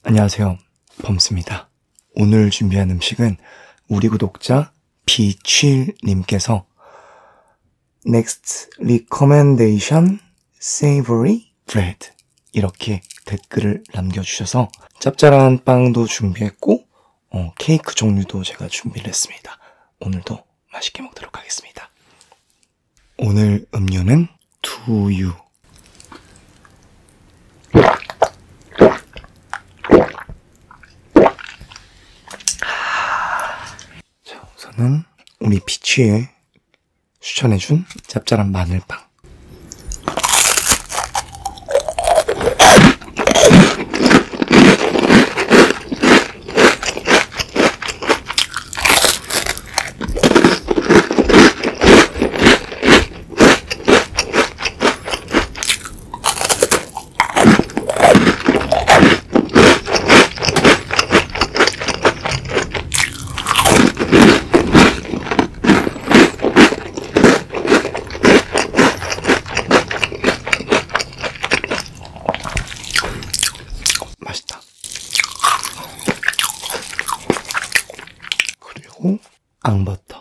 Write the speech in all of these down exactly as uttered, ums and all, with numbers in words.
안녕하세요, 범스입니다. 오늘 준비한 음식은 우리 구독자 비칠님께서 Next recommendation savory bread 이렇게 댓글을 남겨주셔서 짭짤한 빵도 준비했고 어, 케이크 종류도 제가 준비를 했습니다. 오늘도 맛있게 먹도록 하겠습니다. 오늘 음료는 두유. 자, 우선은 우리 피치에 추천해준 짭짤한 마늘빵. 맛있다. 그리고 앙버터.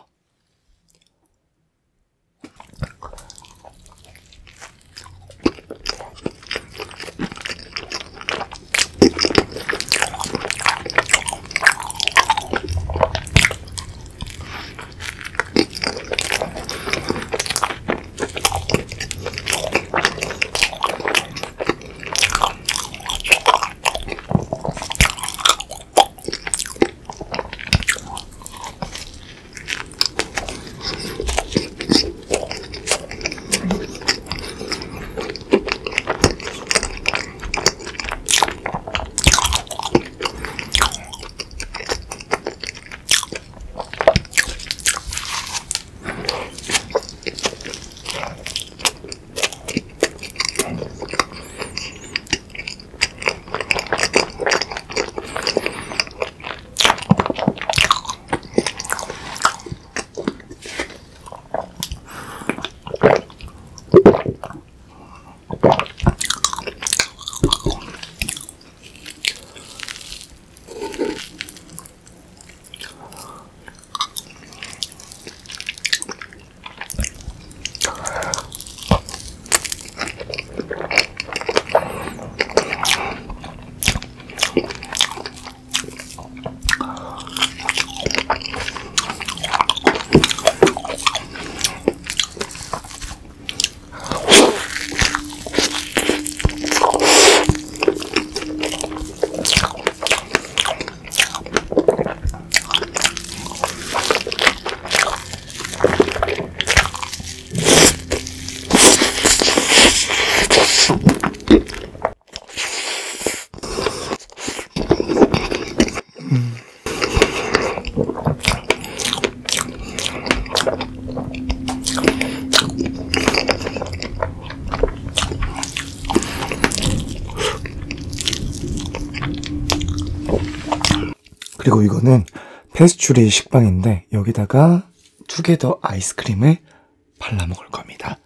그리고 이거는 페스츄리 식빵인데 여기다가 투게더 아이스크림을 발라 먹을 겁니다.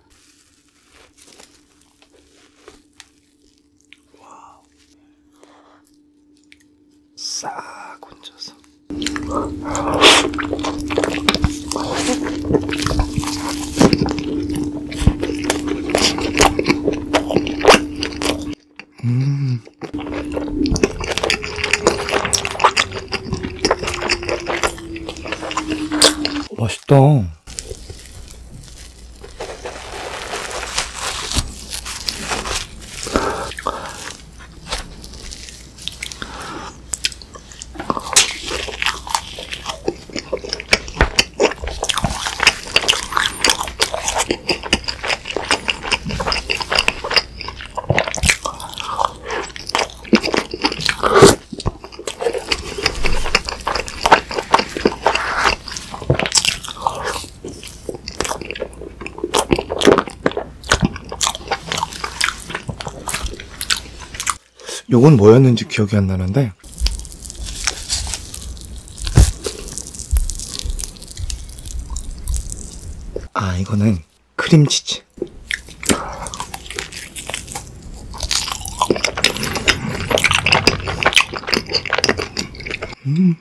와우. 싹 얹어서. 음. 맛있다. 요건 뭐였는지 기억이 안 나는데 아 이거는 크림치즈. 음.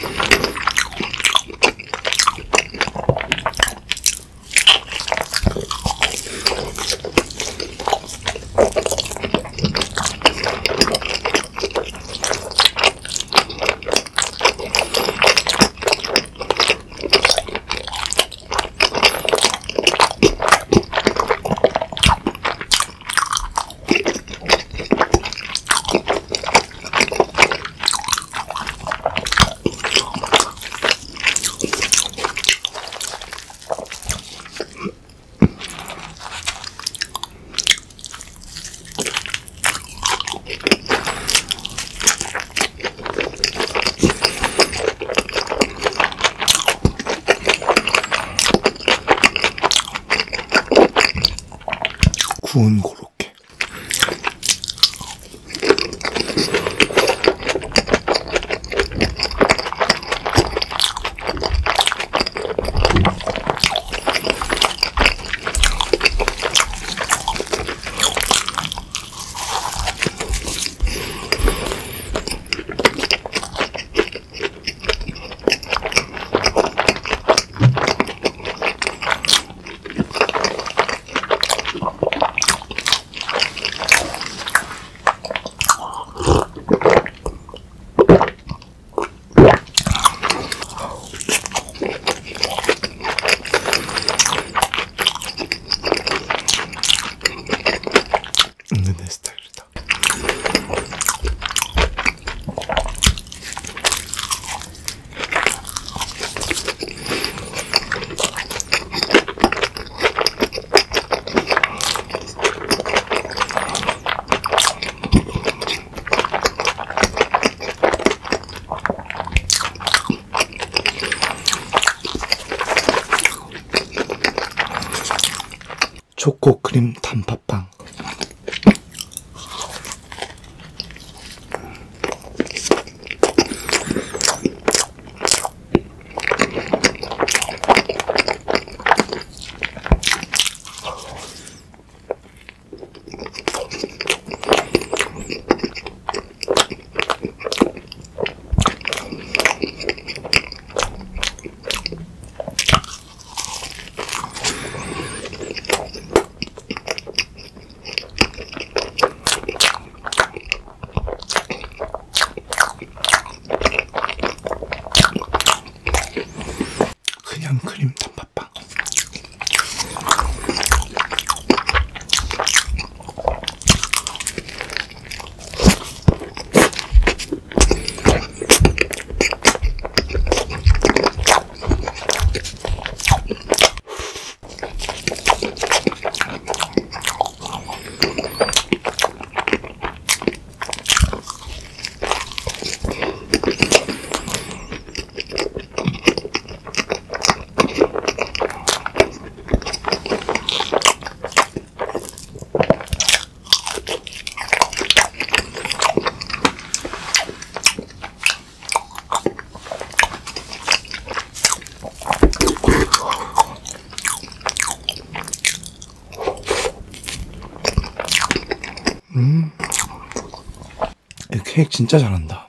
구운 고로케. 근데 내 스타일이다. 초코 크림 단팥빵. 그냥 크림 단팥빵. 음, 이 케이크 진짜 잘한다.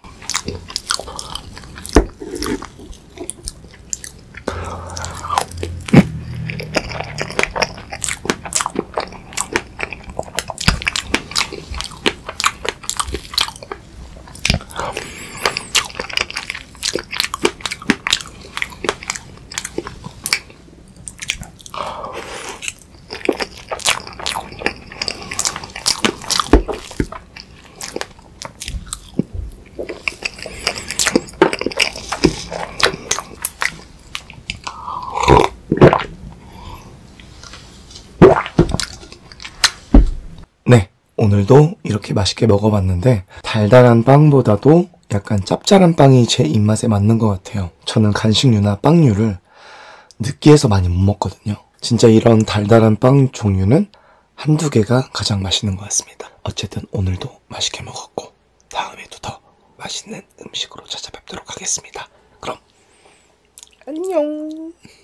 네, 오늘도 이렇게 맛있게 먹어봤는데 달달한 빵보다도 약간 짭짤한 빵이 제 입맛에 맞는 것 같아요. 저는 간식류나 빵류를 느끼해서 많이 못 먹거든요. 진짜 이런 달달한 빵 종류는 한두 개가 가장 맛있는 것 같습니다. 어쨌든 오늘도 맛있게 먹었고 다음에도 더 맛있는 음식으로 찾아뵙도록 하겠습니다. 그럼 안녕.